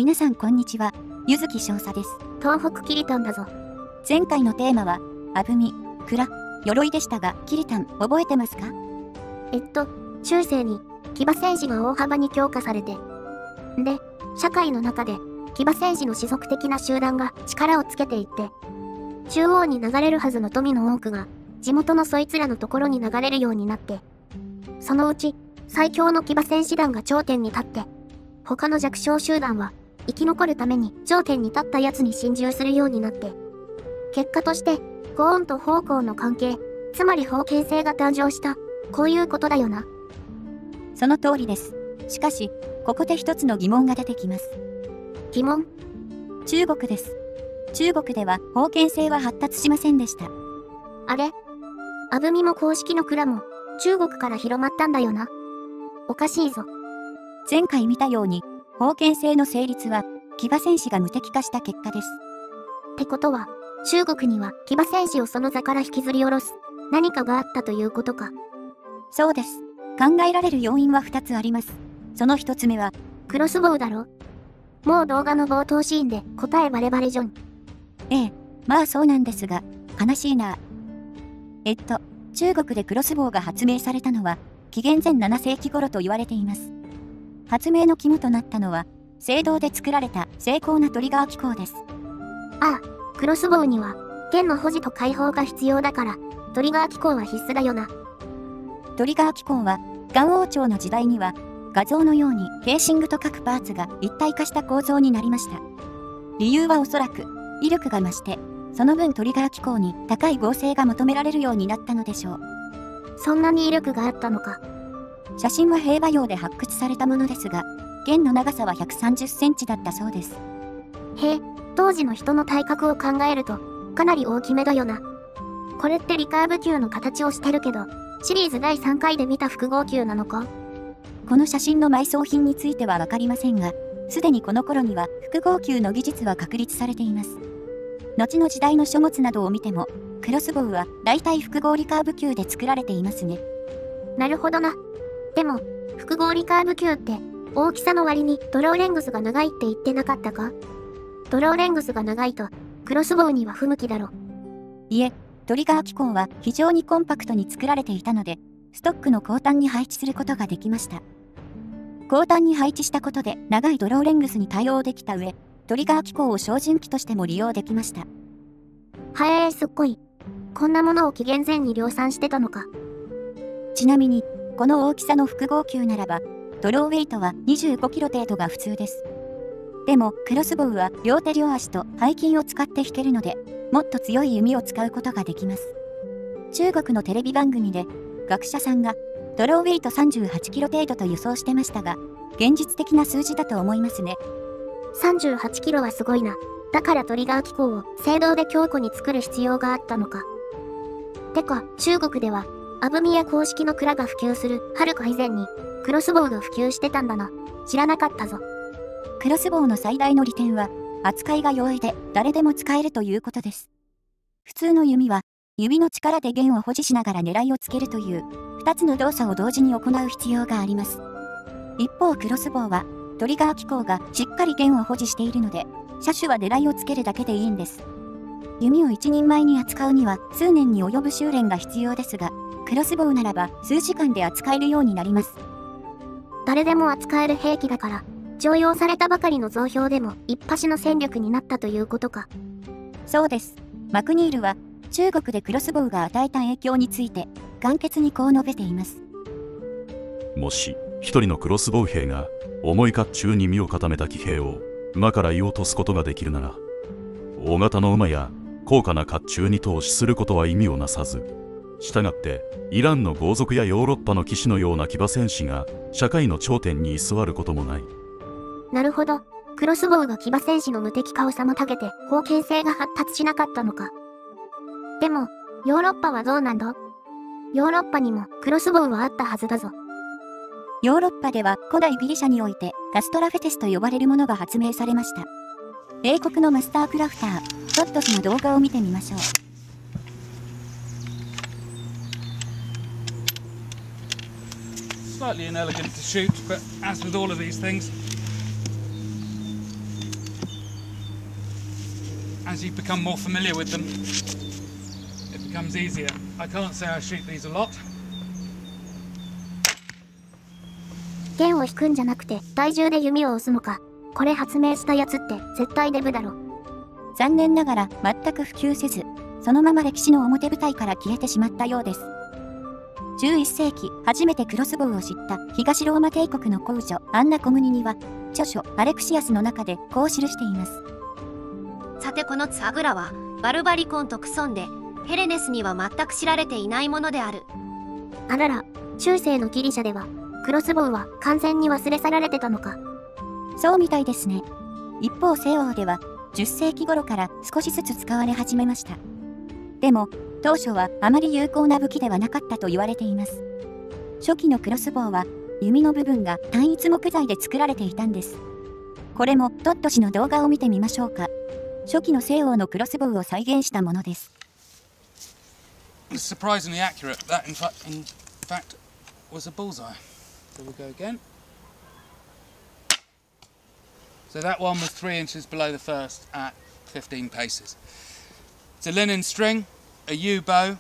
皆さんこんにちは、ゆずき少佐です。 東北キリタンだぞ。 前回のテーマは、あぶみ、蔵、鎧でしたが、キリタン覚えてますか？ 中世に騎馬戦士が大幅に強化されて、で、社会の中で騎馬戦士の氏族的な集団が力をつけていって、中央に流れるはずの富の多くが地元のそいつらのところに流れるようになって、そのうち最強の騎馬戦士団が頂点に立って、他の弱小集団は生き残るために頂点に立ったやつに心中するようになって、結果としてご恩と奉公の関係、つまり封建制が誕生した。こういうことだよな。 その通りです。しかし、ここで一つの疑問が出てきます。 疑問？ 中国です。中国では封建制は発達しませんでした。 あれ？あぶみも公式の蔵も中国から広まったんだよな。おかしいぞ。 前回見たように、封建制の成立は騎馬戦士が無敵化した結果です。 ってことは、中国には騎馬戦士をその座から引きずり下ろす何かがあったということか。 そうです。考えられる要因は2つあります。その1つ目は、 クロスボウだろ。もう動画の冒頭シーンで答えバレバレじゃん。 ええ、まあそうなんですが、悲しいな。中国でクロスボウが発明されたのは、紀元前7世紀頃と言われています。発明の肝となったのは、青銅で作られた精巧なトリガー機構です。 ああ、クロスボウには、剣の保持と解放が必要だから、トリガー機構は必須だよな。 トリガー機構は、元王朝の時代には、画像のようにケーシングと各パーツが一体化した構造になりました。理由はおそらく、威力が増して、その分トリガー機構に高い合成が求められるようになったのでしょう。 そんなに威力があったのか。 写真は兵馬俑で発掘されたものですが、剣の長さは130センチだったそうです。 へえ、当時の人の体格を考えると、かなり大きめだよな。これってリカーブ級の形をしてるけど、シリーズ第3回で見た複合級なのか？ この写真の埋葬品についてはわかりませんが、すでにこの頃には複合級の技術は確立されています。後の時代の書物などを見ても、クロスボウは大体複合リカーブ級で作られていますね。 なるほどな。でも、複合リカーブ級って、大きさの割にドローレングスが長いって言ってなかったか？ドローレングスが長いと、クロスボウには不向きだろ。 いえ、トリガー機構は非常にコンパクトに作られていたので、ストックの後端に配置することができました。後端に配置したことで長いドローレングスに対応できた上、トリガー機構を照準器としても利用できました。 はえ、すっごい。こんなものを紀元前に量産してたのか。 ちなみに、この大きさの複合級ならば、ドローウェイトは25キロ程度が普通です。でも、クロスボウは両手両足と背筋を使って引けるので、もっと強い弓を使うことができます。中国のテレビ番組で、学者さんが、ドローウェイト38キロ程度と予想してましたが、現実的な数字だと思いますね。 38キロはすごいな。だからトリガー機構を青銅で強固に作る必要があったのか。てか、中国では、あぶみや公式の蔵が普及するはるか以前に、クロスボウが普及してたんだな。知らなかったぞ。 クロスボウの最大の利点は、扱いが容易で誰でも使えるということです。普通の弓は、指の力で弦を保持しながら狙いをつけるという、2つの動作を同時に行う必要があります。一方クロスボウは、トリガー機構がしっかり弦を保持しているので、射手は狙いをつけるだけでいいんです。弓を一人前に扱うには数年に及ぶ修練が必要ですが、クロスボウならば数時間で扱えるようになります。 誰でも扱える兵器だから、徴用されたばかりの増兵でも一発の戦力になったということか。 そうです。マクニールは中国でクロスボウが与えた影響について簡潔にこう述べています。 もし一人のクロスボウ兵が重い甲冑に身を固めた騎兵を馬から射落とすことができるなら、大型の馬や高価な甲冑に投資することは意味をなさず、したがってイランの豪族やヨーロッパの騎士のような騎馬戦士が社会の頂点に居座ることもない。 なるほど。クロスボウが騎馬戦士の無敵化を妨げて封建制が発達しなかったのか。でも、ヨーロッパはどうなんだ？ヨーロッパにもクロスボウはあったはずだぞ。 ヨーロッパでは古代ギリシャにおいてカストラフェテスと呼ばれるものが発明されました。英国のマスタークラフター、トットスの動画を見てみましょう。 Slightly inelegant to shoot, but as with all of these things, as you become more familiar with them, it becomes easier. I can't say I shoot these a lot. 弦を引くんじゃなくて体重で弓を押すのか。これ発明したやつって絶対デブだろ。 残念ながら全く普及せず、そのまま歴史の表舞台から消えてしまったようです。11世紀、初めてクロスボウを知った東ローマ帝国の公女アンナ・コムニニは、著書アレクシアスの中でこう記しています。 さてこのツアグラは、バルバリコンとクソンで、ヘレネスには全く知られていないものである。 あらら、中世のギリシャでは、クロスボウは完全に忘れ去られてたのか。 そうみたいですね。一方西欧では、10世紀頃から少しずつ使われ始めました。でも、当初はあまり有効な武器ではなかったと言われています。初期のクロスボウは、弓の部分が単一木材で作られていたんです。これもトット氏の動画を見てみましょうか。初期の西欧のクロスボウを再現したものです。 It's surprisingly accurate. That in fact was a bullseye. There we go again. So that one was 3 inches below the first at 15 paces. It's a linen string, a yew bow.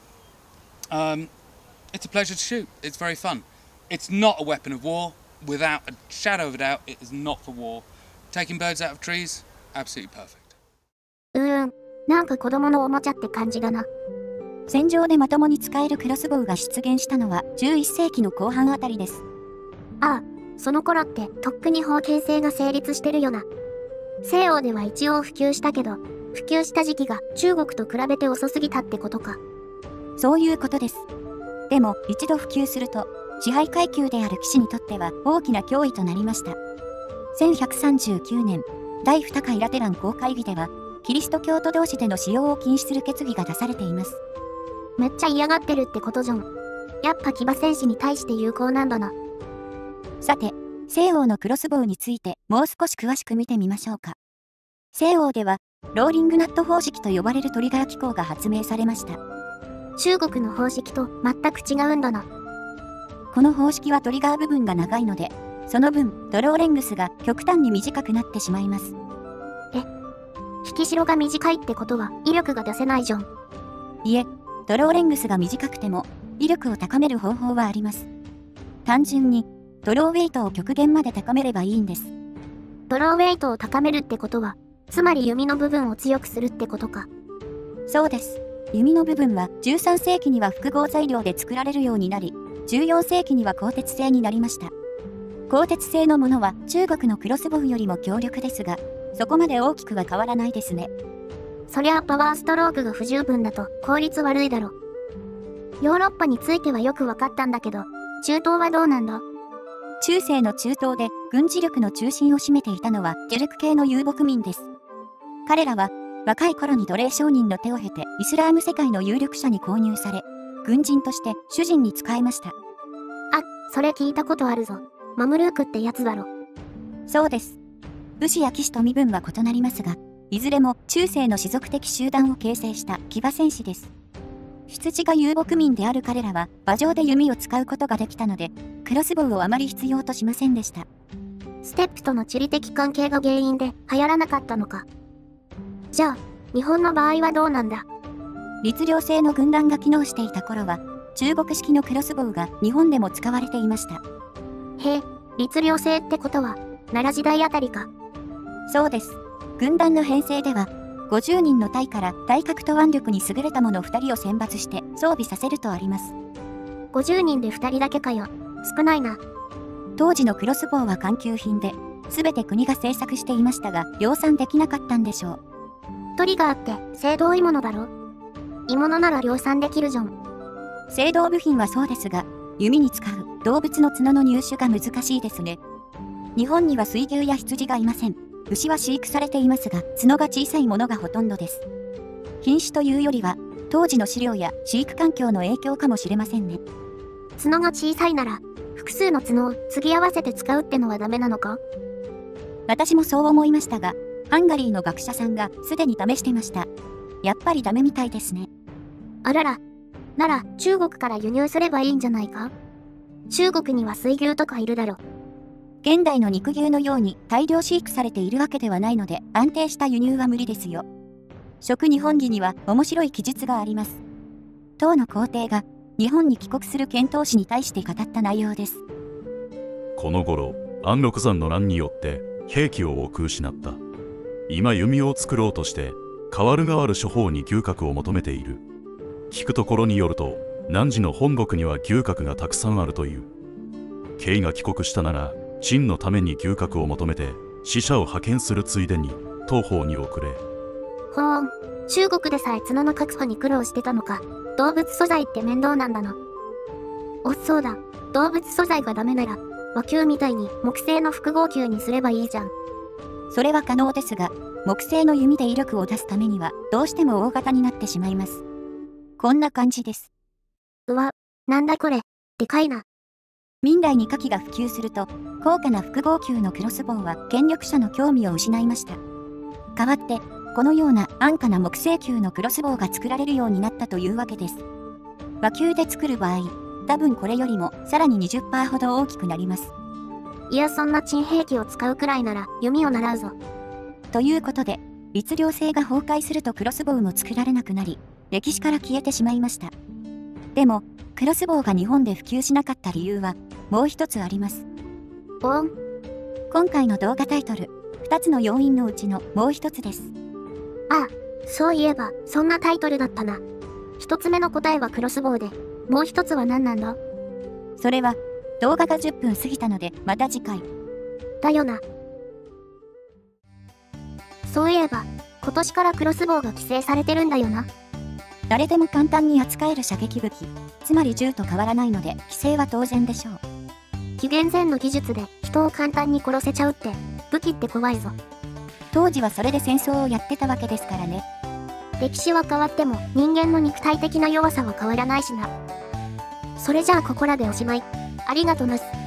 It's a pleasure to shoot. It's very fun. It's not a weapon of war. Without a shadow of a doubt, it is not for war. Taking birds out of trees, absolutely perfect. なんか子供のおもちゃって感じだな。 戦場でまともに使えるクロスボウが出現したのは11世紀の後半あたりです。 ああ、その頃ってとっくに封建制が成立してるよな。西欧では一応普及したけど、普及した時期が中国と比べて遅すぎたってことか。 そういうことです。でも一度普及すると、支配階級である騎士にとっては大きな脅威となりました。1139年、第2回ラテラン公会議では、キリスト教徒同士での使用を禁止する決議が出されています。 めっちゃ嫌がってるってことじゃん。やっぱ騎馬戦士に対して有効なんだな。 さて、西欧のクロスボウについてもう少し詳しく見てみましょうか。西欧では、ローリングナット方式と呼ばれるトリガー機構が発明されました。 中国の方式と全く違うんだな。 この方式はトリガー部分が長いので、その分、ドローレングスが極端に短くなってしまいます。 引き代が短いってことは威力が出せないじゃん。 いえ、ドローレングスが短くても、威力を高める方法はあります。単純に、ドローウェイトを極限まで高めればいいんです。 ドローウェイトを高めるってことは、つまり弓の部分を強くするってことか。 そうです。弓の部分は13世紀には複合材料で作られるようになり、14世紀には鋼鉄製になりました。鋼鉄製のものは中国のクロスボウよりも強力ですが、そこまで大きくは変わらないですね。 そりゃあパワーストロークが不十分だと効率悪いだろ。ヨーロッパについてはよくわかったんだけど、中東はどうなんだ？ 中世の中東で軍事力の中心を占めていたのはテュルク系の遊牧民です。彼らは若い頃に奴隷商人の手を経てイスラーム世界の有力者に購入され、軍人として主人に仕えました。 あ、それ聞いたことあるぞ。マムルークってやつだろ。 そうです。武士や騎士と身分は異なりますが、いずれも中世の氏族的集団を形成した騎馬戦士です。出自が遊牧民である彼らは馬上で弓を使うことができたので、クロスボウをあまり必要としませんでした。 ステップとの地理的関係が原因で流行らなかったのか。じゃあ、日本の場合はどうなんだ？ 律令制の軍団が機能していた頃は、中国式のクロスボウが日本でも使われていました。 へえ、律令制ってことは、奈良時代あたりか。 そうです。軍団の編成では、50人の隊から体格と腕力に優れた者2人を選抜して装備させるとあります。 50人で2人だけかよ。少ないな。 当時のクロスボウは官給品で、すべて国が製作していましたが、量産できなかったんでしょう。 トリガーって青銅鋳物だろ？鋳物なら量産できるじゃん。 青銅部品はそうですが、弓に使う動物の角の入手が難しいですね。日本には水牛や羊がいません。牛は飼育されていますが、角が小さいものがほとんどです。品種というよりは、当時の飼料や飼育環境の影響かもしれませんね。 角が小さいなら、複数の角を継ぎ合わせて使うってのはダメなのか？ 私もそう思いましたが、ハンガリーの学者さんがすでに試してました。やっぱりダメみたいですね。 あらら。なら、中国から輸入すればいいんじゃないか？中国には水牛とかいるだろ。 現代の肉牛のように大量飼育されているわけではないので、安定した輸入は無理ですよ。 食日本記には面白い記述があります。唐の皇帝が日本に帰国する遣唐使に対して語った内容です。 この頃、安禄山の乱によって兵器を多く失った。今弓を作ろうとして代わる代わる諸方に牛角を求めている。聞くところによると、汝の本国には牛角がたくさんあるという。慶が帰国したなら陳のために牛角を求めて使者を派遣するついでに東方に送れ。 ほーん、中国でさえ角の確保に苦労してたのか。動物素材って面倒なんだな。そうだ、動物素材がダメなら和球みたいに木製の複合球にすればいいじゃん。 それは可能ですが、木製の弓で威力を出すためにはどうしても大型になってしまいます。こんな感じです。 うわ、なんだこれ、でかいな。 明代に火器が普及すると、高価な複合球のクロスボウは権力者の興味を失いました。代わって、このような安価な木製球のクロスボウが作られるようになったというわけです。和球で作る場合、多分これよりもさらに 20% ほど大きくなります。 いや、そんな珍兵器を使うくらいなら弓を習うぞ。 ということで、律令制が崩壊するとクロスボウも作られなくなり、歴史から消えてしまいました。でも、クロスボウが日本で普及しなかった理由は、もう一つあります。今回の動画タイトル、2つの要因のうちのもう一つです。 ああ、そういえば、そんなタイトルだったな。一つ目の答えはクロスボウで、もう一つは何なんだ？ それは、動画が10分過ぎたので、また次回。 だよな。そういえば、今年からクロスボウが規制されてるんだよな。 誰でも簡単に扱える射撃武器、つまり銃と変わらないので、規制は当然でしょう。 紀元前の技術で人を簡単に殺せちゃうって、武器って怖いぞ。 当時はそれで戦争をやってたわけですからね。 歴史は変わっても人間の肉体的な弱さは変わらないしな。それじゃあここらでおしまい。ありがとなす。